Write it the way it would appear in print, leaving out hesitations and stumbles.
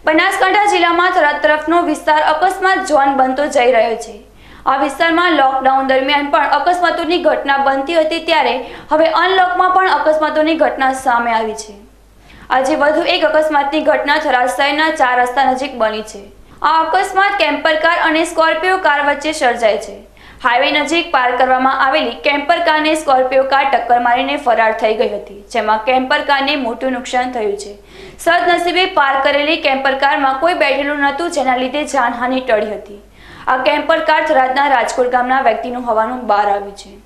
બનાસકાંઠા જિલ્લામાં થરાદ તરફનો વિસ્તાર અકસ્માત ઝોન બનતો જઈ રહ્યો છે। આ વિસ્તારમાં લોકડાઉન દરમિયાન પણ અકસ્માતોની ઘટના બનતી હતી, ત્યારે હવે અનલોકમાં પણ અકસ્માતોની ઘટના સામે આવી છે। આજે વધુ એક અકસ્માતની ઘટના થરાદ શહેરના 4 રસ્તા નજીક બની છે। આ અકસ્માત કેમ્પર કાર અને સ્કોર્પિયો કાર વચ્ચે સર્જાય છે। હાઈવે નજીક પાર્ક કરવામાં આવેલી કેમ્પર કારને સ્કોર્પિયો કાર ટક્કર મારીને ફરાર થઈ ગઈ હતી, જેમાં કેમ્પર કારને મોટું નુકસાન થયું છે। સદનસીબે પાર્ક કરેલી કેમ્પર કારમાં કોઈ બેઠેલું નહોતું, જેના લીધે જાનહાનિ ટળી હતી। આ કેમ્પર કાર થરાદના રાજકોટ ગામના વ્યક્તિનું હોવાનું બહાર આવ્યું છે।